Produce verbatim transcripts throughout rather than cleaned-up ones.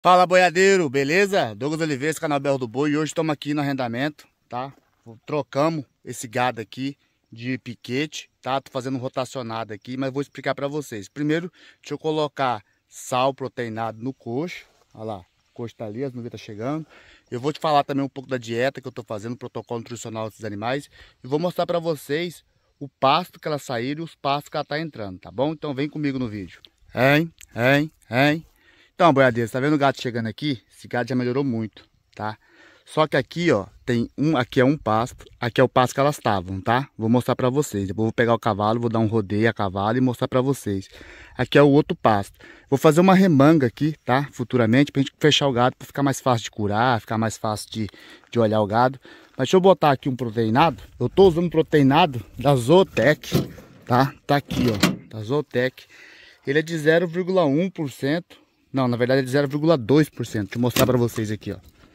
Fala, boiadeiro, beleza? Douglas Oliveira, canal Berro do Boi. E hoje estamos aqui no arrendamento, tá? Trocamos esse gado aqui de piquete, tá? Tô fazendo um rotacionado aqui, mas vou explicar para vocês. Primeiro, deixa eu colocar sal proteinado no coxo. Olha lá, o coxo tá ali, as nuvens tá chegando. Eu vou te falar também um pouco da dieta que eu tô fazendo, protocolo nutricional desses animais. E vou mostrar para vocês o pasto que elas saíram e os pastos que ela tá entrando, tá bom? Então vem comigo no vídeo. Hein, hein, hein. Então, boiadeiro, tá vendo o gato chegando aqui? Esse gato já melhorou muito, tá? Só que aqui, ó, tem um, aqui é um pasto, aqui é o pasto que elas estavam, tá? Vou mostrar pra vocês. Depois vou pegar o cavalo, vou dar um rodeio a cavalo e mostrar pra vocês. Aqui é o outro pasto. Vou fazer uma remanga aqui, tá? Futuramente, pra gente fechar o gado, pra ficar mais fácil de curar, ficar mais fácil de, de olhar o gado. Mas deixa eu botar aqui um proteinado. Eu tô usando proteinado da Zootech, tá? Tá aqui, ó, da Zootech. Ele é de zero vírgula um por cento. Não, na verdade é de zero vírgula dois por cento. Deixa eu mostrar pra vocês aqui, ó.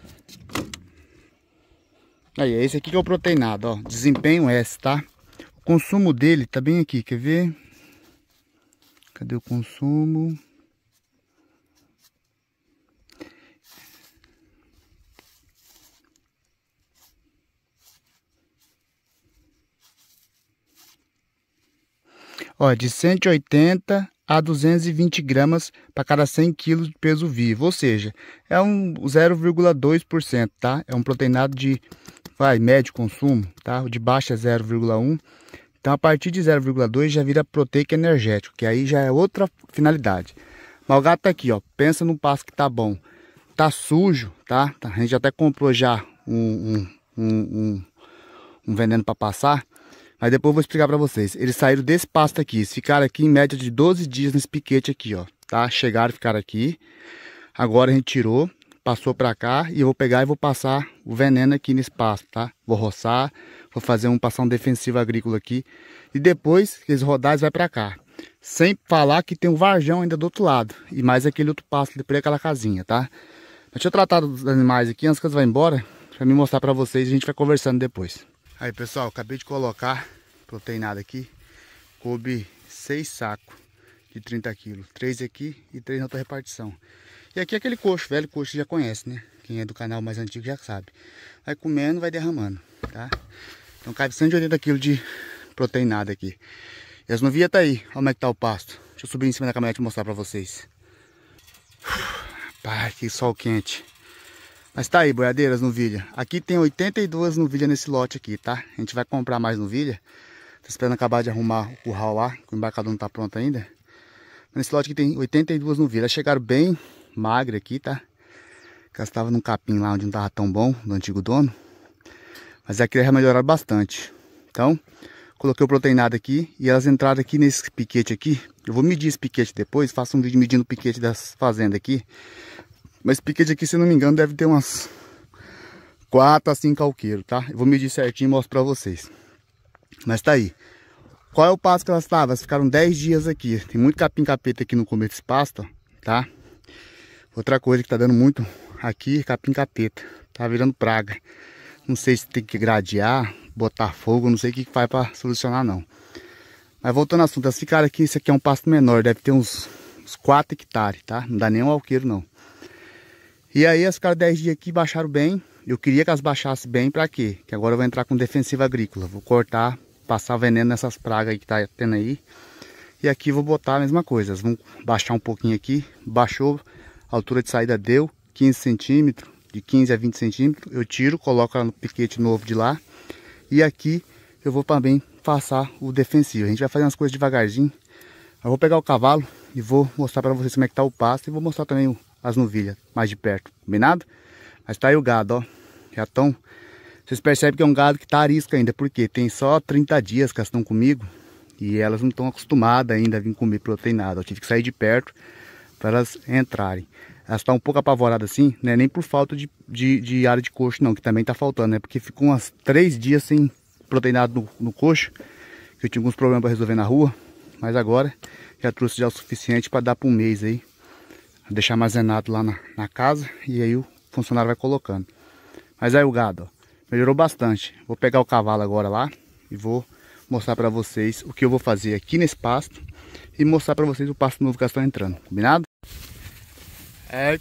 Aí, esse aqui que é o proteinado, ó. Desempenho S, tá? O consumo dele tá bem aqui, quer ver? Cadê o consumo? Ó, de cento e oitenta a duzentos e vinte gramas para cada cem quilos de peso vivo, ou seja, é um zero vírgula dois por cento, tá? É um proteinado de vai, médio consumo, tá? O de baixo é zero vírgula um. Então a partir de zero vírgula dois já vira proteico energético, que aí já é outra finalidade. Mas o gato tá aqui, ó, pensa no pasto que tá bom. Tá sujo, tá? A gente até comprou já um, um, um, um, um veneno para passar. Mas depois eu vou explicar pra vocês. Eles saíram desse pasto aqui. Eles ficaram aqui em média de doze dias nesse piquete aqui, ó. Tá? Chegaram, ficaram aqui. Agora a gente tirou, passou pra cá. E eu vou pegar e vou passar o veneno aqui nesse pasto, tá? Vou roçar. Vou fazer um, passar um defensivo agrícola aqui. E depois que eles rodarem, eles vai pra cá. Sem falar que tem um varjão ainda do outro lado. E mais aquele outro pasto, depois aquela casinha, tá? Deixa eu tratar dos animais aqui antes que eles vão embora. Pra me mostrar pra vocês e a gente vai conversando depois. Aí, pessoal, acabei de colocar proteinado aqui. Coube seis sacos de trinta quilos. Três aqui e três na outra repartição. E aqui é aquele coxo, velho coxo que já conhece, né? Quem é do canal mais antigo já sabe. Vai comendo, vai derramando, tá? Então cabe cento e oitenta quilos de proteinado aqui. E as novilhas tá aí. Olha como é que tá o pasto. Deixa eu subir em cima da caminhonete e mostrar pra vocês. Pai, que sol quente. Mas tá aí, boiadeiras, novilha. Aqui tem oitenta e duas novilhas nesse lote aqui, tá? A gente vai comprar mais novilha. Tô esperando acabar de arrumar o curral lá, que o embarcador não tá pronto ainda. Mas nesse lote aqui tem oitenta e duas novilhas. Elas chegaram bem magras aqui, tá? Elas estavam num capim lá onde não tava tão bom, do antigo dono. Mas aqui elas melhoraram bastante. Então, coloquei o proteinado aqui e elas entraram aqui nesse piquete aqui. Eu vou medir esse piquete depois, faço um vídeo medindo o piquete das fazendas aqui. Mas esse piquete aqui, se não me engano, deve ter umas quatro a cinco alqueiros, tá? Eu vou medir certinho e mostro pra vocês. Mas tá aí. Qual é o pasto que elas estavam? Elas ficaram dez dias aqui. Tem muito capim capeta aqui no começo desse pasto, ó, tá? Outra coisa que tá dando muito aqui, capim capeta. Tá virando praga. Não sei se tem que gradear, botar fogo, não sei o que faz pra solucionar não. Mas voltando ao assunto, elas ficaram aqui, esse aqui é um pasto menor, deve ter uns, uns quatro hectares, tá? Não dá nem um alqueiro não. E aí elas ficaram dez dias aqui, baixaram bem. Eu queria que elas baixassem bem, pra quê? Que agora eu vou entrar com defensiva agrícola. Vou cortar, passar veneno nessas pragas aí que tá tendo aí. E aqui vou botar a mesma coisa. Elas vão baixar um pouquinho aqui. Baixou, a altura de saída deu quinze centímetros. De quinze a vinte centímetros. Eu tiro, coloco ela no piquete novo de lá. E aqui eu vou também passar o defensivo. A gente vai fazer umas coisas devagarzinho. Eu vou pegar o cavalo e vou mostrar pra vocês como é que tá o pasto. E vou mostrar também o as novilhas mais de perto, combinado? Mas tá aí o gado, ó. Já estão. Vocês percebem que é um gado que tá arisco ainda, porque tem só trinta dias que elas estão comigo e elas não estão acostumadas ainda a vir comer proteinado. Eu tive que sair de perto para elas entrarem. Elas estão um pouco apavoradas assim, né? Nem por falta de, de, de área de coxo, não, que também tá faltando, né? Porque ficou umas três dias sem proteinado no, no coxo, que eu tinha alguns problemas para resolver na rua, mas agora já trouxe já o suficiente para dar para um mês aí. Deixar armazenado lá na, na casa e aí o funcionário vai colocando. Mas aí o gado, ó, melhorou bastante. Vou pegar o cavalo agora lá e vou mostrar pra vocês o que eu vou fazer aqui nesse pasto e mostrar pra vocês o pasto novo que elas estão entrando, combinado? É,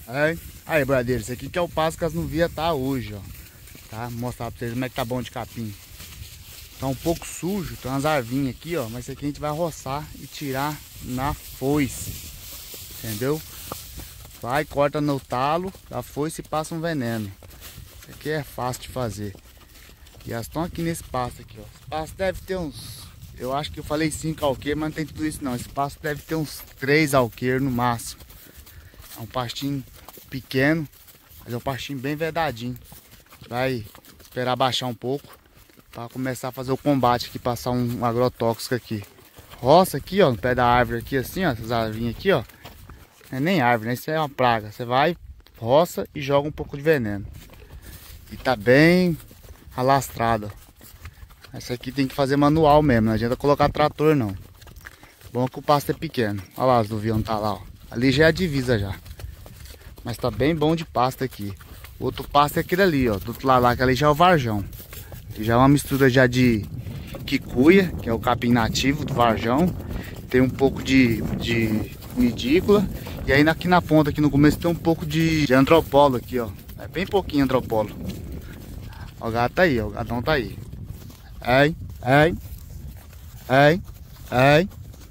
É. Aí, boiadeiro, esse aqui que é o pasto que as novilhas tá hoje, ó. Tá? Vou mostrar pra vocês como é que tá bom de capim. Tá um pouco sujo, tem umas arvinhas aqui, ó. Mas isso aqui a gente vai roçar e tirar na foice. Entendeu? Vai, corta no talo da foice e passa um veneno. Isso aqui é fácil de fazer. E elas estão aqui nesse pasto aqui, ó. Esse pasto deve ter uns... Eu acho que eu falei cinco alqueiros, mas não tem tudo isso não. Esse pasto deve ter uns três alqueiros no máximo. É um pastinho pequeno, mas é um pastinho bem vedadinho. Vai esperar baixar um pouco para começar a fazer o combate aqui, passar um agrotóxico aqui. Roça aqui, ó, no pé da árvore aqui, assim, ó, essas árvores aqui, ó. Não é nem árvore, né? Isso é uma praga. Você vai, roça e joga um pouco de veneno. E tá bem alastrado, ó. Essa aqui tem que fazer manual mesmo, não adianta colocar trator não. Bom que o pasto é pequeno. Olha lá, as novilhas tá lá, ó. Ali já é a divisa já. Mas tá bem bom de pasto aqui. O outro pasto é aquele ali, ó. Do outro lado lá, que ali já é o varjão. Já é uma mistura já de quicuia, que é o capim nativo do varjão. Tem um pouco de, de nidícola. E aí aqui na ponta, aqui no começo, tem um pouco de, de andropolo aqui, ó. É bem pouquinho andropolo. Ó, o gato tá aí, ó. O gatão tá aí. Ei, ei, ei, ei,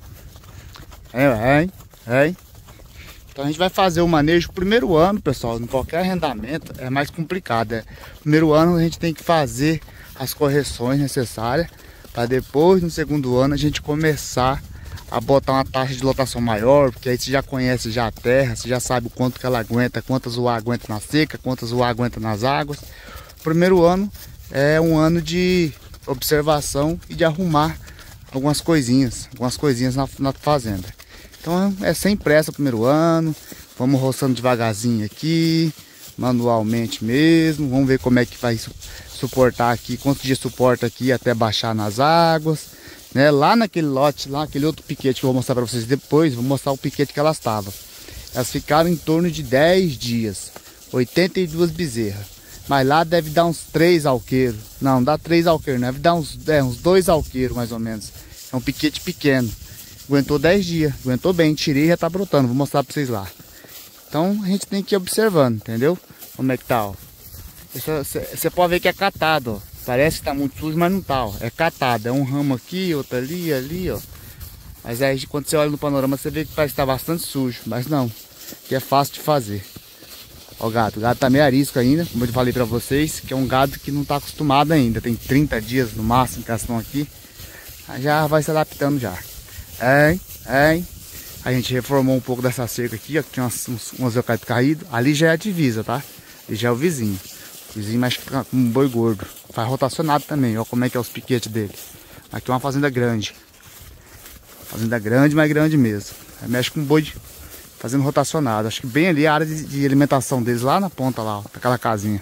ei, ei. Então a gente vai fazer o manejo primeiro ano, pessoal. Em qualquer arrendamento é mais complicado. É. Primeiro ano a gente tem que fazer as correções necessárias para depois, no segundo ano, a gente começar a botar uma taxa de lotação maior, porque aí você já conhece já a terra, você já sabe o quanto que ela aguenta, quantas o ar aguenta na seca, quantas o ar aguenta nas águas. O primeiro ano é um ano de observação e de arrumar algumas coisinhas, algumas coisinhas na, na fazenda. Então é sem pressa o primeiro ano, vamos roçando devagarzinho aqui, manualmente mesmo, vamos ver como é que vai suportar aqui, quantos dias suporta aqui até baixar nas águas, né? Lá naquele lote, lá aquele outro piquete que eu vou mostrar para vocês depois, vou mostrar o piquete que elas estavam. Elas ficaram em torno de dez dias, oitenta e duas bezerras. Mas lá deve dar uns três alqueiros. Não, dá três alqueiros, deve dar uns, é, uns dois alqueiros mais ou menos. É um piquete pequeno. Aguentou dez dias, aguentou bem, tirei e já tá brotando. Vou mostrar pra vocês lá. Então a gente tem que ir observando, entendeu? Como é que tá, ó. Você pode ver que é catado, ó. Parece que tá muito sujo, mas não tá, ó. É catado, é um ramo aqui, outro ali, ali, ó. Mas aí quando você olha no panorama, você vê que parece que tá bastante sujo. Mas não, que é fácil de fazer. Ó o gato, o gato tá meio arisco ainda, como eu falei pra vocês, que é um gado que não tá acostumado ainda, tem trinta dias no máximo que elas estão aqui, já vai se adaptando já. É, é. A gente reformou um pouco dessa cerca aqui, ó, que tinha umas, uns, uns eucaliptos caídos, ali já é a divisa, tá? Ali já é o vizinho, o vizinho mexe com um boi gordo, faz rotacionado também, ó como é que é os piquetes dele. Aqui é uma fazenda grande, fazenda grande, mas grande mesmo, aí mexe com um boi de... fazendo rotacionado. Acho que bem ali a área de, de alimentação deles, lá na ponta lá, ó, naquela casinha.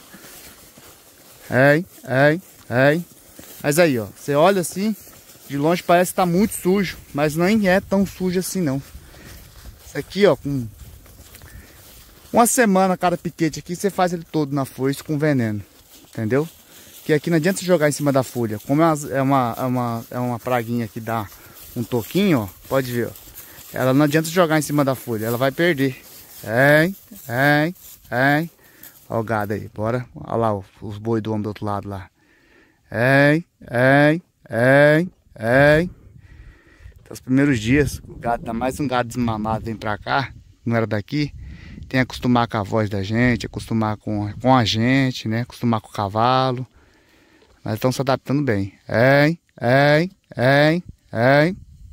É, é, é. Mas aí, ó, você olha assim, de longe parece que tá muito sujo, mas nem é tão sujo assim não. Isso aqui, ó, com uma semana cada piquete aqui, você faz ele todo na foice com veneno, entendeu? Que aqui não adianta você jogar em cima da folha. Como é uma, é uma, é uma, é uma praguinha que dá um toquinho, ó, pode ver, ó. Ela não adianta jogar em cima da folha, ela vai perder. É, é, é. Olha o gado aí, bora. Olha lá os boi do homem do outro lado lá. É, é, é, é. Então, os primeiros dias, o gado, ainda mais um gado desmamado, vem pra cá, não era daqui. Tem que acostumar com a voz da gente, acostumar com, com a gente, né? Acostumar com o cavalo. Mas estão se adaptando bem. É, é, é, é.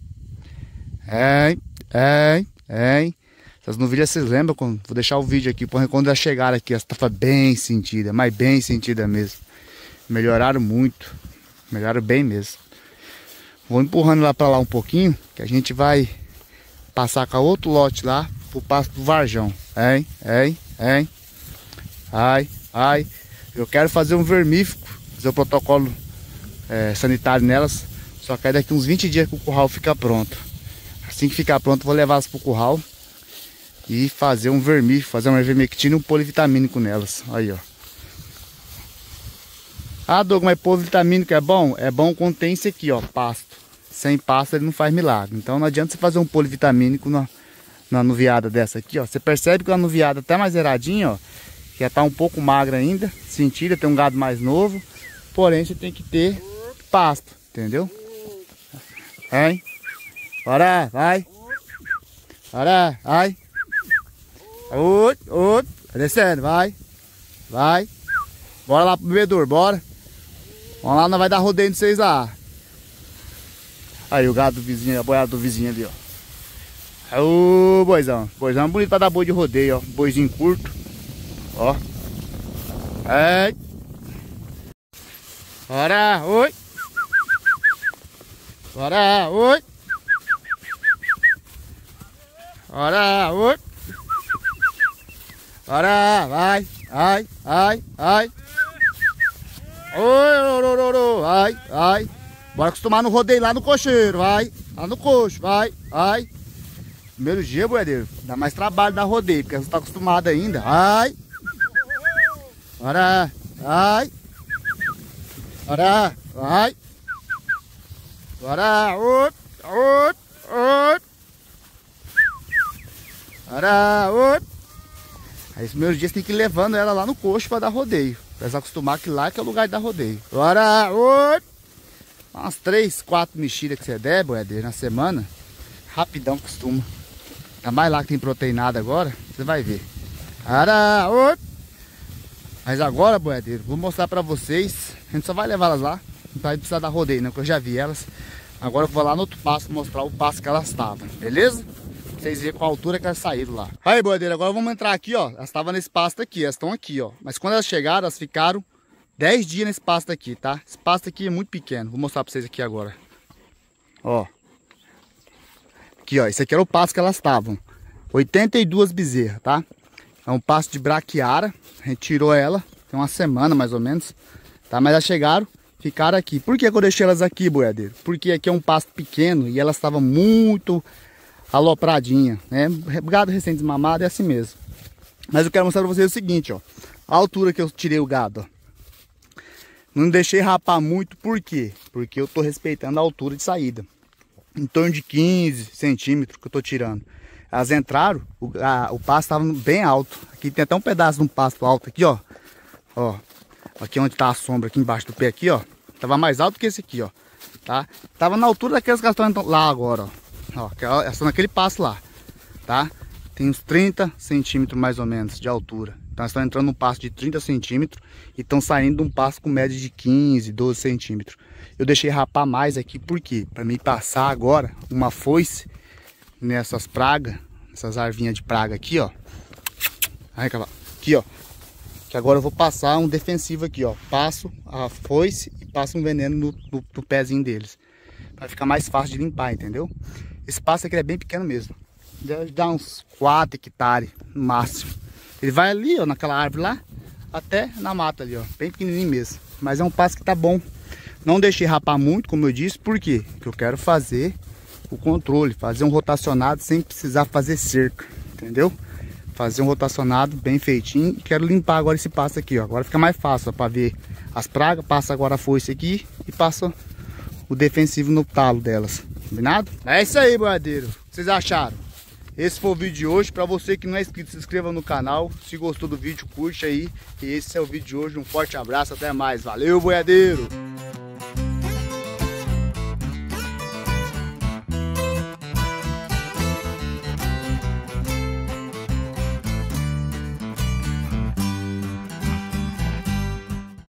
É, é, é. Essas novilhas vocês lembram? Quando, vou deixar o vídeo aqui, quando elas chegaram aqui, essa tava bem sentida, mas bem sentida mesmo. Melhoraram muito, melhoraram bem mesmo. Vou empurrando lá pra lá um pouquinho, que a gente vai passar com a outro lote lá, pro pasto do varjão. É, é, é. Ai, ai. Eu quero fazer um vermífugo, fazer o protocolo é, sanitário nelas, só que aí daqui uns vinte dias que o curral fica pronto. Assim que ficar pronto, vou levar elas pro curral e fazer um vermífugo, fazer uma ivermectina e um polivitamínico nelas. Aí, ó. Ah, Douglas, mas polivitamínico é bom? É bom quando tem isso aqui, ó, pasto. Sem pasto ele não faz milagre. Então não adianta você fazer um polivitamínico na, na anuviada dessa aqui, ó. Você percebe que a anuviada tá mais zeradinha, ó. Que já tá um pouco magra ainda. Sentida, tem um gado mais novo. Porém, você tem que ter pasto, entendeu? Hein? Bora, vai. Bora, vai. Outro, outro. Descendo, vai. Vai. Bora lá pro bebedouro, bora. Vamos lá, nós vai dar rodeio de vocês lá. Aí o gado do vizinho, a boiada do vizinho ali, ó. Ô, boizão. Boizão bonito pra dar boi de rodeio, ó. Boizinho curto. Ó. É. Bora, oi. Bora, oi. Bora, oi. Bora, vai. Ai, ai, ai. Oi, orororô, vai, vai. Bora acostumar no rodeio lá no cocheiro, vai. Lá no coxo, vai, vai. Primeiro dia, boiadeiro, dá mais trabalho dar rodeio, porque você tá acostumado ainda. Ai. Bora, vai. Bora, vai. Bora, outro, outro, outro. Bora, outro. Aí, os primeiros dias tem que ir levando ela lá no coxo pra dar rodeio. Pra se acostumar que lá que é o lugar de dar rodeio. Bora, outro. Umas três, quatro mexidas que você der, boiadeiro, na semana. Rapidão costuma. Ainda mais lá que tem proteinada agora, você vai ver. Bora, outro. Mas agora, boiadeiro, vou mostrar pra vocês. A gente só vai levar elas lá. Não vai precisar dar rodeio, não, porque eu já vi elas. Agora eu vou lá no outro passo mostrar o passo que elas estavam, beleza? Pra vocês verem qual altura que elas saíram lá. Aí, boiadeiro, agora vamos entrar aqui, ó. Elas estavam nesse pasto aqui, elas estão aqui, ó. Mas quando elas chegaram, elas ficaram dez dias nesse pasto aqui, tá? Esse pasto aqui é muito pequeno. Vou mostrar pra vocês aqui agora. Ó. Aqui, ó. Esse aqui era o pasto que elas estavam. oitenta e duas bezerras, tá? É um pasto de braquiara. A gente tirou ela. Tem uma semana, mais ou menos. Tá? Mas elas chegaram, ficaram aqui. Por que eu deixei elas aqui, boiadeiro? Porque aqui é um pasto pequeno e elas estavam muito alopradinha, né? Gado recém desmamado é assim mesmo. Mas eu quero mostrar pra vocês o seguinte, ó. A altura que eu tirei o gado, ó. Não deixei rapar muito, por quê? Porque eu tô respeitando a altura de saída. Em torno de quinze centímetros que eu tô tirando. Elas entraram, o, a, o pasto estava bem alto. Aqui tem até um pedaço de um pasto alto aqui, ó. Ó. Aqui onde tá a sombra, aqui embaixo do pé aqui, ó. Tava mais alto que esse aqui, ó. Tá? Tava na altura daquelas que estão lá agora, ó. Ó, elas estão naquele passo lá, tá? Tem uns trinta centímetros mais ou menos de altura. Então elas estão entrando num passo de trinta centímetros e estão saindo de um passo com média de quinze, doze centímetros. Eu deixei rapar mais aqui, por quê? Para mim passar agora uma foice nessas pragas, essas arvinhas de praga aqui, ó. Aí, aqui, ó. Que agora eu vou passar um defensivo aqui, ó. Passo a foice e passo um veneno no, no, no pezinho deles. Para ficar mais fácil de limpar, entendeu? Esse pasto aqui é bem pequeno mesmo. Deve dar uns quatro hectares no máximo. Ele vai ali, ó, naquela árvore lá, até na mata ali, ó. Bem pequenininho mesmo. Mas é um pasto que tá bom. Não deixei rapar muito, como eu disse. Por quê? Porque eu quero fazer o controle. Fazer um rotacionado sem precisar fazer cerca. Entendeu? Fazer um rotacionado bem feitinho. E quero limpar agora esse pasto aqui, ó. Agora fica mais fácil, ó, para ver as pragas. Passa agora a foice aqui e passa o defensivo no talo delas. Combinado? É isso aí, boiadeiro. O que vocês acharam? Esse foi o vídeo de hoje. Para você que não é inscrito, se inscreva no canal. Se gostou do vídeo, curte aí. E esse é o vídeo de hoje. Um forte abraço, até mais. Valeu, boiadeiro!